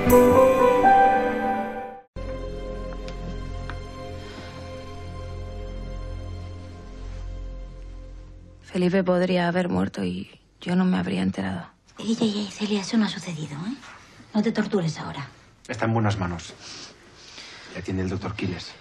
Felipe podría haber muerto y yo no me habría enterado. Ey, Celia, eso no ha sucedido, ¿eh? No te tortures ahora. Está en buenas manos. Le atiende el doctor Quiles.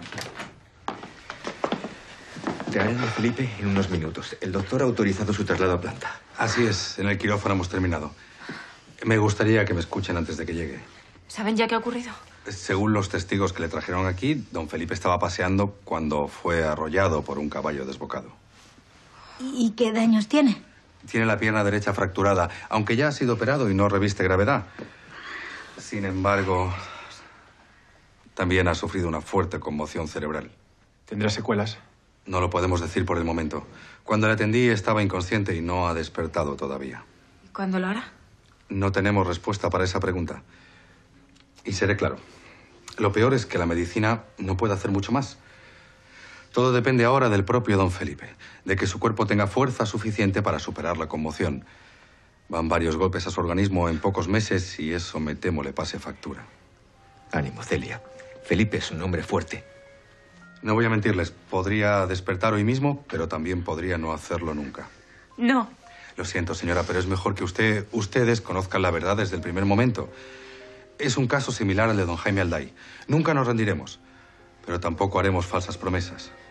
Te harán a Felipe en unos minutos. El doctor ha autorizado su traslado a planta. Así es, en el quirófano hemos terminado. Me gustaría que me escuchen antes de que llegue. ¿Saben ya qué ha ocurrido? Según los testigos que le trajeron aquí, don Felipe estaba paseando cuando fue arrollado por un caballo desbocado. ¿Y qué daños tiene? Tiene la pierna derecha fracturada, aunque ya ha sido operado y no reviste gravedad. Sin embargo, también ha sufrido una fuerte conmoción cerebral. ¿Tendrá secuelas? No lo podemos decir por el momento. Cuando le atendí estaba inconsciente y no ha despertado todavía. ¿Y cuándo lo hará? No tenemos respuesta para esa pregunta. Y seré claro. Lo peor es que la medicina no puede hacer mucho más. Todo depende ahora del propio don Felipe, de que su cuerpo tenga fuerza suficiente para superar la conmoción. Van varios golpes a su organismo en pocos meses y eso me temo le pase factura. Ánimo, Celia. Felipe es un hombre fuerte. No voy a mentirles, podría despertar hoy mismo, pero también podría no hacerlo nunca. No. Lo siento, señora, pero es mejor que ustedes conozcan la verdad desde el primer momento. Es un caso similar al de don Jaime Alday. Nunca nos rendiremos, pero tampoco haremos falsas promesas.